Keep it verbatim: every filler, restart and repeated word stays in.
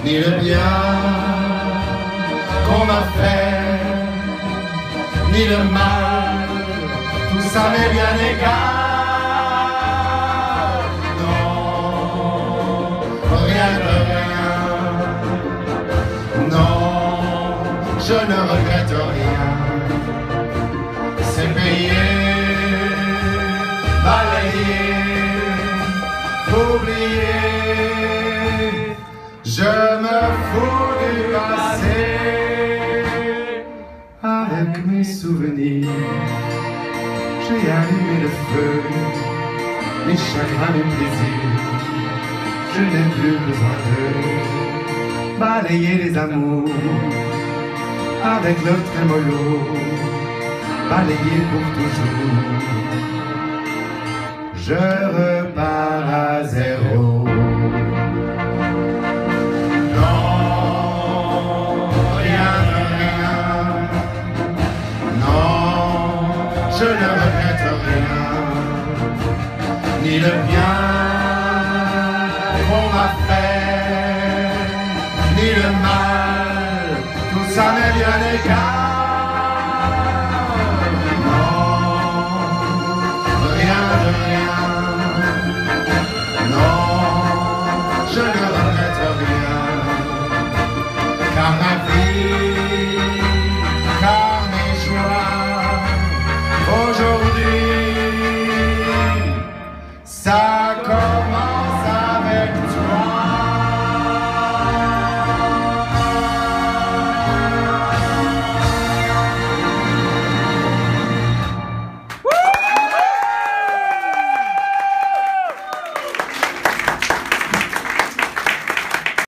ni le bien qu'on m'a fait, ni le mal, tout ça m'est bien égal. Non, rien de rien, non, je ne regrette rien. C'est payé, balayé, oublié. Je me fous du passé. Avec mes souvenirs, j'ai allumé le feu, mes chagrins, mes plaisirs. Je n'ai plus besoin de balayer les amours avec le trémolo, balayer pour toujours. Je repars à zéro. Je ne regrette rien, ni le bien